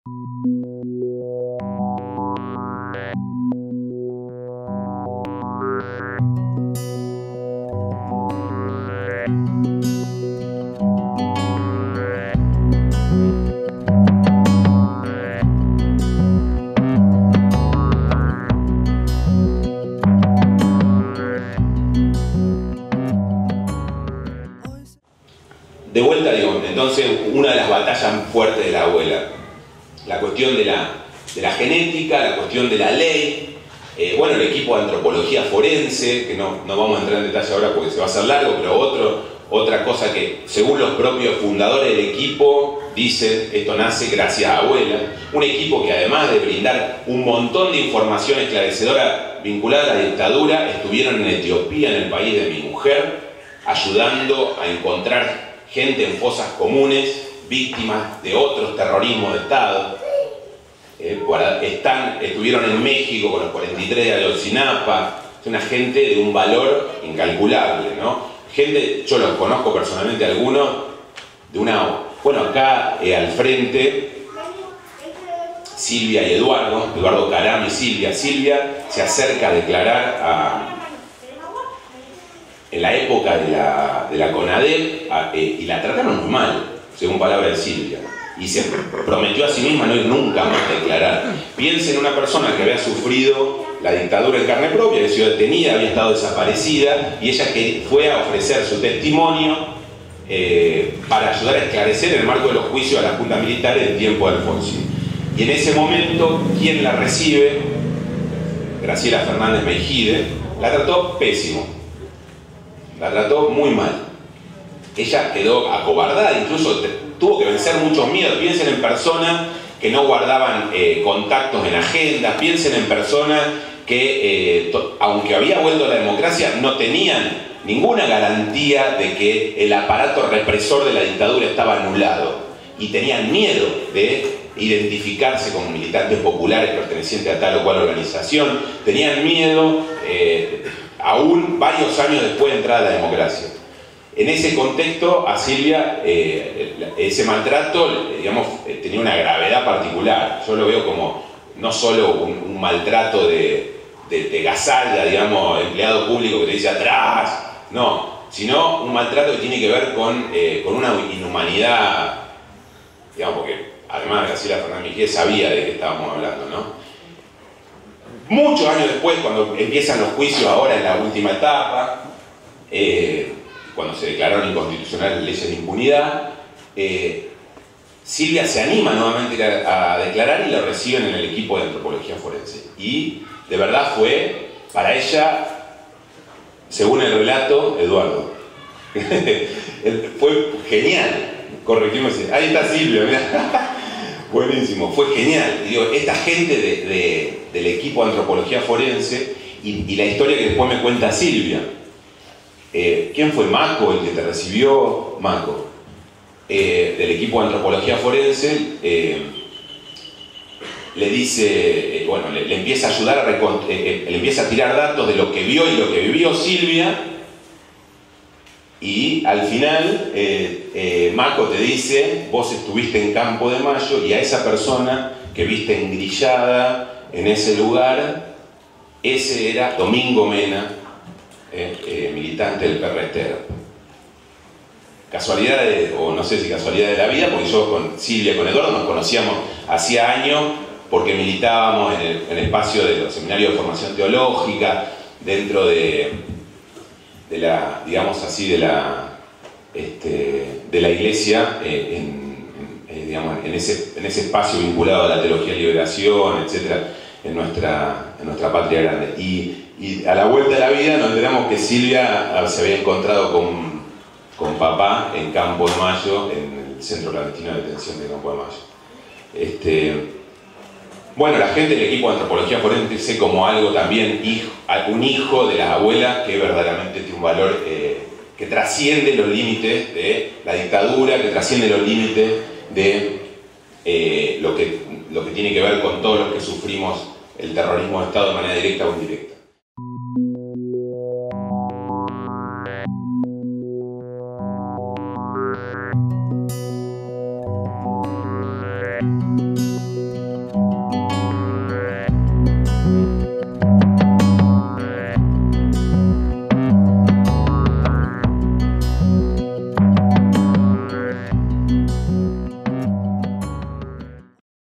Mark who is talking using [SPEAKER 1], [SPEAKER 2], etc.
[SPEAKER 1] De vuelta, digo, entonces una de las batallas fuertes de la abuela, la cuestión de la genética, la cuestión de la ley, bueno, el equipo de antropología forense, que no vamos a entrar en detalle ahora porque se va a hacer largo, pero otra cosa que según los propios fundadores del equipo dicen, esto nace gracias a abuela, un equipo que además de brindar un montón de información esclarecedora vinculada a la dictadura, estuvieron en Etiopía, en el país de mi mujer, ayudando a encontrar gente en fosas comunes, víctimas de otros terrorismos de Estado. Estuvieron en México con los 43 de Ayotzinapa. Es una gente de un valor incalculable, ¿no? Gente, yo los conozco personalmente algunos, bueno, acá al frente, Silvia y Eduardo Caram y Silvia. Silvia se acerca a declarar en la época de la CONADEP y la trataron muy mal, según palabras de Silvia. Y se prometió a sí misma no ir nunca más a declarar. Piensa en una persona que había sufrido la dictadura en carne propia, había sido detenida, había estado desaparecida, y ella que fue a ofrecer su testimonio para ayudar a esclarecer en el marco de los juicios a la Junta Militar en tiempo de Alfonsín. Y en ese momento, quien la recibe, Graciela Fernández Meijide, la trató pésimo. La trató muy mal. Ella quedó acobardada, incluso tuvo que vencer muchos miedos. Piensen en personas que no guardaban contactos en agendas, piensen en personas que, aunque había vuelto la democracia, no tenían ninguna garantía de que el aparato represor de la dictadura estaba anulado. Y tenían miedo de identificarse como militantes populares pertenecientes a tal o cual organización. Tenían miedo, aún varios años después de entrar a la democracia. En ese contexto, a Silvia, ese maltrato, digamos, tenía una gravedad particular. Yo lo veo como no solo un maltrato de gazalla, digamos, empleado público que te dice atrás, no, sino un maltrato que tiene que ver con una inhumanidad, digamos, porque además Graciela Fernández Meijide sabía de qué estábamos hablando, ¿no? Muchos años después, cuando empiezan los juicios ahora en la última etapa, cuando se declararon inconstitucionales las leyes de impunidad, Silvia se anima nuevamente a declarar y lo reciben en el equipo de antropología forense. Y de verdad fue, para ella, según el relato, Eduardo, fue genial. Corregimos, ahí está Silvia, mirá. Buenísimo, fue genial. Y digo, esta gente del equipo de antropología forense y la historia que después me cuenta Silvia. ¿Quién fue Maco, el que te recibió? Maco. Del equipo de antropología forense, le dice, bueno, le empieza a ayudar, le empieza a tirar datos de lo que vio y lo que vivió Silvia, y al final Maco te dice, vos estuviste en Campo de Mayo, y a esa persona que viste engrillada en ese lugar, ese era Domingo Mena, militante del PRT. Casualidad, o no sé si casualidad de la vida, porque yo con Silvia y con Eduardo nos conocíamos hacía años porque militábamos en el espacio de los seminarios de formación teológica, dentro de la, digamos así, de la iglesia, digamos, en ese espacio vinculado a la teología de liberación, etcétera, en nuestra patria grande. Y a la vuelta de la vida nos enteramos que Silvia se había encontrado con papá en Campo de Mayo, en el centro clandestino de detención de Campo de Mayo. Bueno, la gente del equipo de antropología forense como algo también, un hijo de las abuelas que verdaderamente tiene un valor que trasciende los límites de la dictadura, que trasciende los límites de lo que tiene que ver con todos los que sufrimos el terrorismo de Estado de manera directa o indirecta.